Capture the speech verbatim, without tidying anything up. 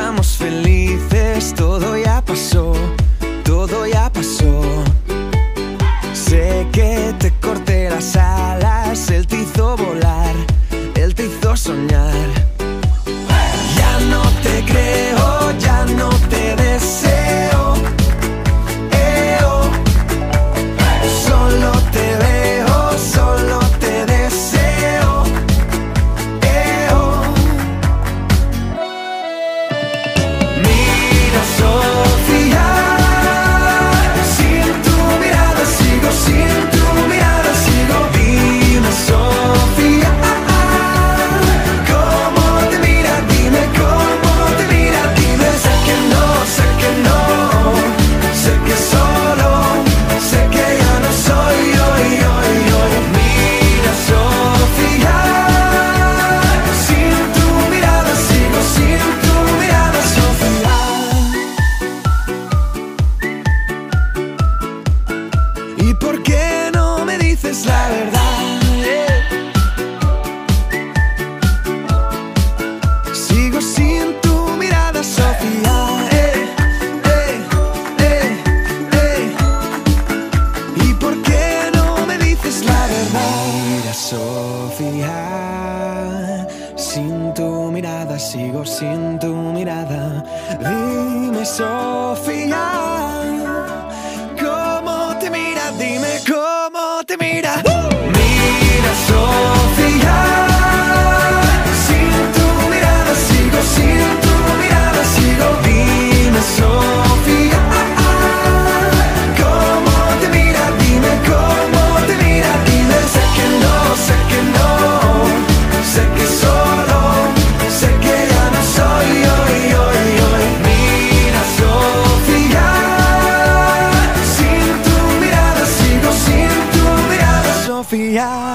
éramos felices, todo ya pasó, todo ya pasó. Sé que te corté las alas, él te hizo volar, él te hizo soñar. Ya no te creo, ya no te deseo, eh, oh. Solo te veo, solo te deseo, eh, oh. Mira, Sofía, sin tu mirada sigo, sin tu mirada sigo. Dime, Sofía, ¿cómo te mira? Dime cómo te mira, dime. Sé que no, sé que no, sé que solo, sé que ya no soy yo, yo, yo. Mira, Sofía, sin tu mirada sigo, sin tu mirada, Sofía. ¿Y por qué no me dices la verdad? Sigo sin tu mirada, Sofía. Eh, eh, eh, eh. ¿Y por qué no me dices la verdad? Mira, Sofía, sin tu mirada sigo, sin tu mirada. Dime, Sofía, ¿cómo te mira? Dime cómo te mira. Mira, Sofía, sin tu mirada sigo, sin tu mirada sigo. Dime, Sofía, ¿cómo te mira? Dime cómo te mira, dime. Sé que no, sé que no, sé que solo, sé que ya no soy yo, yo, yo. Mira, Sofía, sin tu mirada sigo, sin tu mirada, Sofía.